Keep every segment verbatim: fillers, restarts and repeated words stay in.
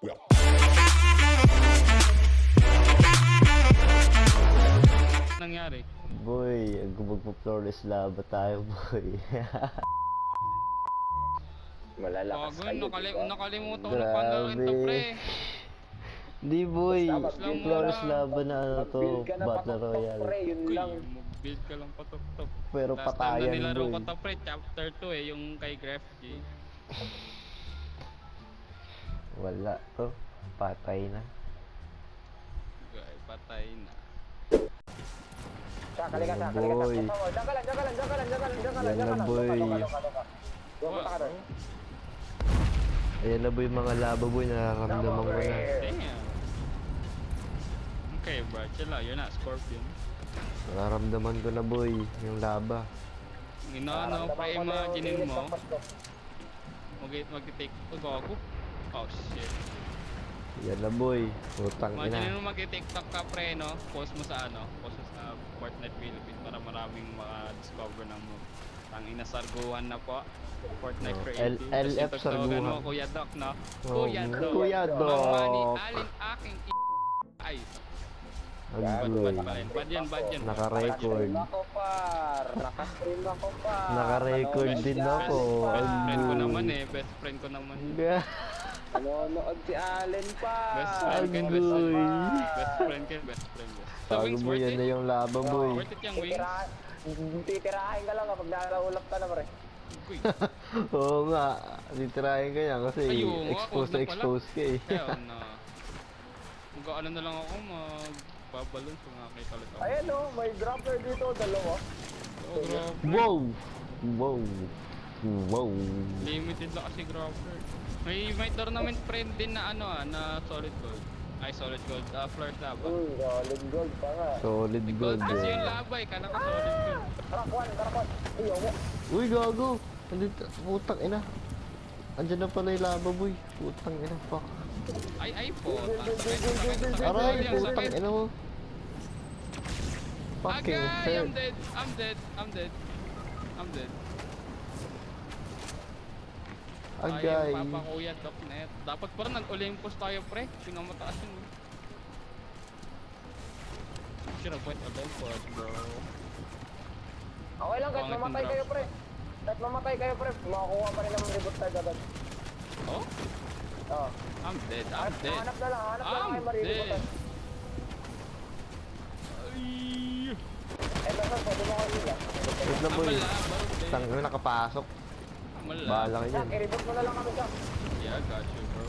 Nangyari? Boy, magpo-flawless laba tayo, boy. Malalakas Bago, kayo, nakali diba? nakalimutan ko na paano rin to, pre. Di, boy. Basta mag-build Flawless ka na. laban na ano to, Mag-build ka na Battle patok-tok, Royale. pre, yun Kuy, lang. mag-build ka lang patok-tok. Pero Last time na patayan, nilaro boy. ko to, pre, chapter two eh, yung kay Gref G. Wala to. Patay na. Ay, patay na. Sa, kalikas, sa, Oh, kalikas. boy. Diyan ka lang, diyan ka lang, diyan ka lang, diyan ka lang, diyan ka lang, Yan diyan ka na, lang. boy. Doka, doka, doka. Doka, doka, doka. Ayan na, boy, mga laba, boy. Nararamdaman ko na. Damn. Okay, bro, chill out. You're not Scorpion. Nararamdaman ko na, boy. Yung laba. Ino-ano, Nararamdaman pre, ko na yung imaginin init mo. ng pasto. Mag-take, gago. Oh, shit. Yan na, boy. Putang Imagine ina. mo mag-tiktok ka, pre, no? Post mo sa ano? Post mo sa Fortnite Philippines para maraming maka-discover ng mo. Ang inasarguhan na po. Fortnite Oh, Creative. L- LF Tapos yung tugtugan sarguhan. mo, Kuya Doc, no? Oh, Kuya Doc. Kuya Doc. Mamani, alin aking i... Ay, Ang bad, boy. bad pala yun. Bad yan, bad yan. Naka-record. Nakastream ako, par. Nakastream ako, par. Naka-record Nanonood din si ako. Allen, Best par. friend ko Boy. naman eh. Best friend ko naman. Nanonood si Allen, par. Best friend ko, best Boy. friend. Best friend ko, best friend ko. Sa Bago, wings boy. worth Yan na it? yung laba, boy. Worth it yung wings? Titirahin, titirahin ka lang kapag nakaulap ka na, pre. Uy. Oo nga. Titirahin ka yan kasi Ay, oo nga, expose wag na na pala. expose ka eh. Kaya na. Mag-ano na lang ako, magbabalon kung nakakita ulit ako. Ayan, oh, may dropper dito, dalawa. Oh, grabe. Wow! Wow! Wow! Limited lang kasi grabber. May may tournament friend din na ano ah, na solid gold. Ay, solid gold. Ah, flirt laba. Uy, solid gold pa nga. Solid Gold gold. kasi eh. yung laba eh, kala ko solid gold. Karakwan, karakwan. Iyo mo. Uy, gago! Andito, putang ina. Andyan na pala yung laba, boy. Putang ina, fuck. Ay, ay po. Sakit, Aray, sakit. putang Sakit. ina mo. Fucking Agay, third. I'm dead. I'm dead. I'm dead. I'm dead. Agay. Ay, Papa Kuya Doc Net. Dapat pa rin nag-Olympus tayo, pre. Pinamataas yun. Should have went Olympus, bro. Okay lang, kahit Pangit yung mamatay drop kayo, shot. pre. Kahit mamatay kayo, pre. Makakuha pa rin naman reboot tayo agad. Oh? Oo. I'm dead. I'm Hanap dead. hanap na lang, hanap na lang I'm kayo mariributan. dead. Ay. Eh, basta, pwede mo kayo nila. Wait na, boy. Amala, bro. Tang ina, nakapasok. Amala. Bahala ka Jack, dyan. i-reboot mo na lang kami, Jack. Yeah, got you, bro.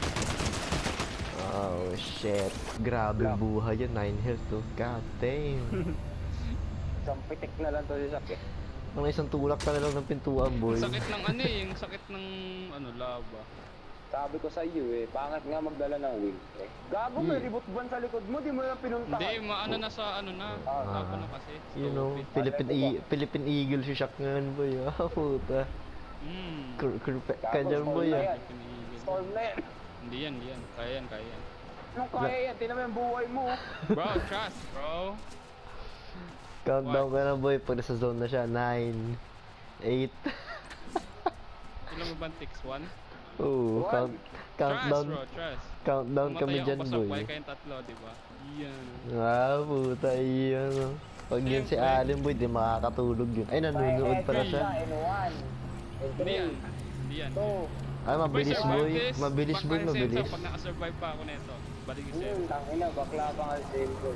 Oh, shit. Grabe Black. buhay yan. nine health to. God damn. Isang pitik na lang to si Jack, eh. Ang isang tulak ka na lang ng pintuan, boy. Yung sakit ng ano eh, yung sakit ng ano, lava. Sabi ko sa iyo, eh. Pangat nga magdala ng wing, eh. Gago, may Hmm. reboot ban sa likod mo. Di mo yung pinuntahan. Hindi, maano na sa ano na. Ah. Lava na kasi. You know, Stupid. Philippine, e Philippine Eagle si Shaq ngayon, boy. Ah, puta. Hmm. Kurpe Gago, ka dyan, storm boy. na Ah. yan. Pinigil. Storm na yan. Hindi yan, hindi yan. Kaya yan, kaya yan. Anong kaya yan? Tinan mo yung buhay mo. Bro, trust, bro. Countdown ka na, boy. Pag nasa zone na siya. nine, eight. Ilan mo ba ticks? One? Oh, One. count, countdown. Trust, bro, trust. Countdown kami Pumatay dyan, ako pa boy. sabay kayong tatlo, di ba? Yan. Ah, puta, iyan. Oh. Pag yun si Siyempre. Allen, boy, di makakatulog yun. Ay, nanonood pala siya. In one, in Hindi yan. three, Hindi yan. two, Ay, mabilis, Survive boy. this. Mabilis, boy, Bakla yung mabilis. sense, Pag nakasurvive pa ako nito, balik yung Hmm, sense. tangina, bakla pa nga si Elgo.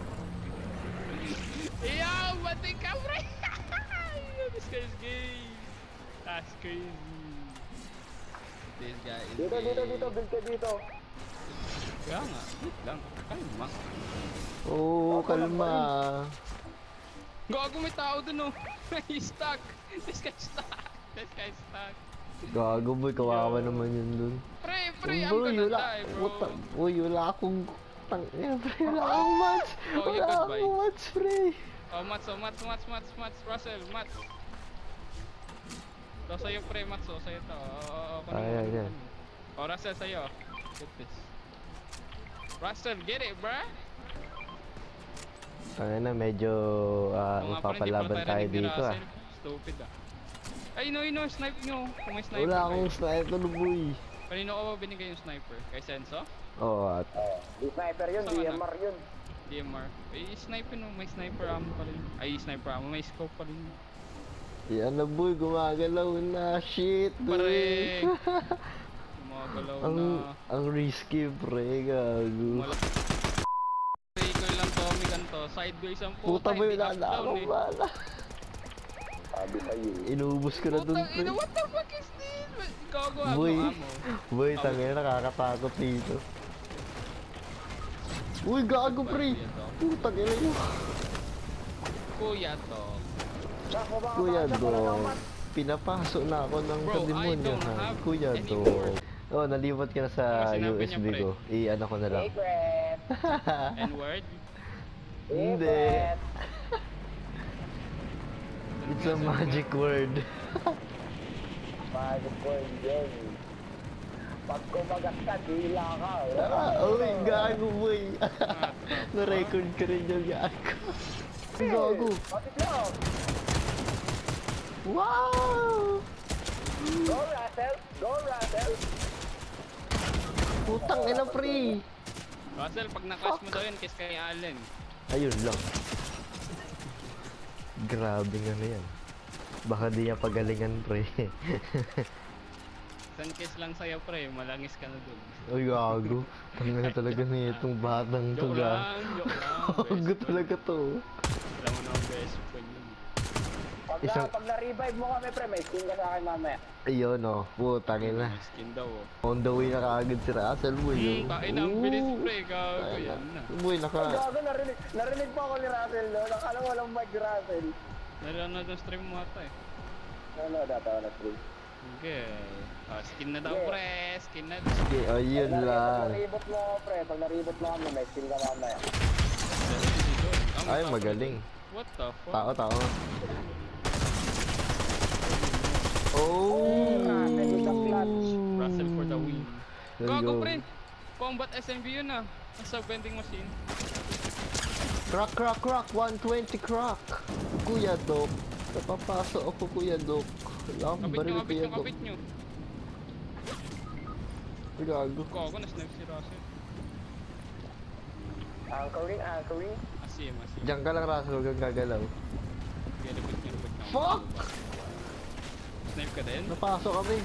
Yo, batik ka, pre! This guy is gay. That's crazy. This guy is Dito, gay. dito, dito, build ka dito. Kaya nga, wait lang. Kalma. Oo, oh, kalma. Gago, may tao dun, oh. He's stuck. This guy's stuck. This guy's stuck. Gago, boy. Kawawa Yo. naman yun dun. Pre, pre, I'm Boy, gonna wala. die, bro. Puta, uy, wala akong... Tang, eh, pre, wala akong match. Oh, you Wala goodbye. akong match, pre. Oh, Mats, oh, Mats, Mats, Mats, Mats, Russell, Mats. So, sa'yo, pre, Mats, oh, sa'yo to. Oh, oh, oh, kunin mo, Ay, ay, kunin ay. mo. Oh, Russell, sa'yo. Get this. Russell, get it, bruh. Tangin na, medyo uh, Oo nga, pre, hindi mapapalaban pala tayo narinig ni dito, ah. Russell. Stupid, ah. Ay, no, no, snipe nyo. Kung may sniper Wala kayo. akong sniper, boy. Kanino ko ba binigay yung sniper? Kay Senso? Oo, at Oh, di sniper yun, Saan ka D na? M R yun. D M R. Eh, sniper no, may sniper ammo pa rin. Ay, sniper ammo, may scope pa rin. yan na boy, gumagalaw na. Shit, Pare! boy. Gumagalaw ang, na. ang risky, pre, gago. Malak... Recoil lang Tommy ganto. Sideways ang Puta puta, boy, hindi wala up na down akong eh. bala. Sabi sa'yo. Inubos ko na dun, Putang pre. ina, what the fuck is this? Gago ammo, Boy, ammo. boy, Amo. tangina, nakakatakot dito. Uy, gago, pre. Putang ina yun. Kuya to. Sako ba Kuya kapag wala Dog, naman? pinapasok na ako ng Bro, I kademonyo don't ha. have Kuya any Dog. more. Oh, nalipat ka na sa Ano sinabi U S niya, B pre? ko. I-ano ko na lang. Secret! N-word? Hindi. Secret! It's a magic word. Magic word yun. Pag kumagat ka, dila ka. Ah, uy, gago boy. Ah, Na-record ka rin yung gago. Gago. Bakit lang? Wow! Go Russell! Go Russell! Putang ina, pre. Russell, pag na-clash mo daw yun, kiss kay Allen. Ayun lang. Grabe nga na yan. Baka di niya pagalingan, pre. Isang kiss lang sa'yo, pre. Malangis ka na dun. Uy, gago. Tangin na talaga na itong batang to, Joke ga. lang, joke lang. Gago best friend. talaga to. Alam mo na ang best friend yun. Pag, na, Isang- pag na-revive mo kami, pre, may skin ka sa akin mamaya. Ayun, oh. Putang ina. May skin daw, oh. On the way na kaagad si Russell, boy. Hmm, oh. tain na ang bilis, Ooh. pre. Gago yan na. Boy, Ay, naka... gago, narinig, narinig pa ako ni Russell, no? Nakala mo walang mic, Russell. Nanonood ng stream mo ata eh. Ano, data na stream. Okay. Ah, skin na daw, Yeah. pre. Skin na. Okay, ayun Pag lang. naribot mo ako, pre, pag naribot mo kami, may skin ka mamaya. Ang Ay, tapos- magaling. What the fuck? Tao, tao. Oh! Russell with the clutch. Russell for the win. Let's Gago, go. pre. Combat S M B yun ah. Sa vending machine. Crack, crack, crack! one twenty crack! Kuya Dok. Napapasok ako, Kuya Dok. Wala akong Kapit baril, nyo, kapit Kuya nyo, Dok. kapit nyo. Ay, gago. Gago, na-snipe si Russell. Anchoring, anchoring. Asim, asim. Diyan ka lang, Russell. Huwag kang gagalaw. Sige, lupit nyo, lupit nyo. Fuck! Snipe ka din? Napasok kami.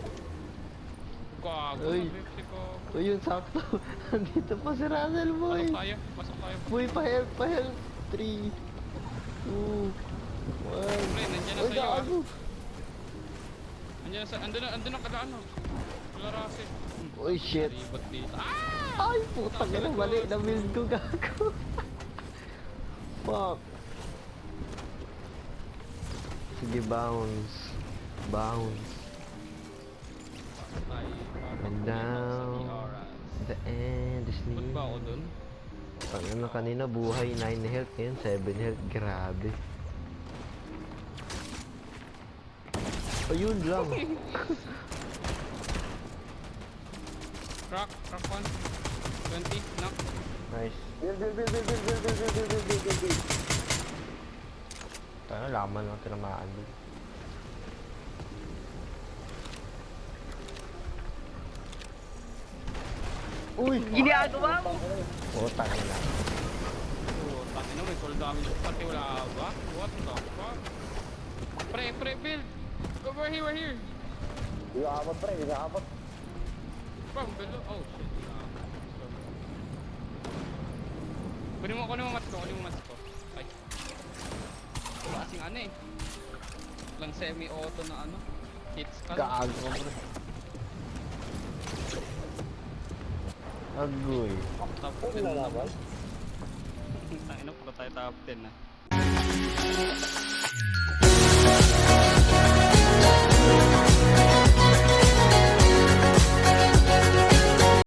Gago, Uy. nabipsi ko. Ayun, sakto. Andito pa si Russell, boy. Pasok tayo, pasok tayo. Boy, pa-help, pa-help. three, two, one. Pre, nandiyan na Ay, sa'yo ah. gago. Andiyan na sa, andun na, andun na kada ano. Kala Russell. Hmm. Uy, shit. Ribot dito. Ah! Ay, putang ina, mali na build ko, gago. Fuck. Sige, bounce. Bounce. Tayo. And down. The end is Ba't ba ako near. dun? Ang ano kanina, buhay nine health, ngayon seven health. Grabe. Ayun lang. Crack, crack one. twenty, knock. Nice. Build, build, build, build, build, build, build, build, build, build, build, build, build. Tayo, laman lang tinamaan doon. Uy! Ginagawa mo? Putang ina. Oh, tangina, may cool damage pati wala ba? What the fuck? Pre, pre, build! Go, we're here, we're here! Hindi ka kapot, pre, hindi ka kapot. Bro, below. Oh, shit. Sorry. Kunin mo, kunin mo mats ko, kunin mo mats ko. Ay. Wala kasing ano eh. Lang semi-auto na ano. Hits ka. Gago ka, bro. Agoy. Top Ano ten na na naman? naman. Tangina, puro tayo top ten na.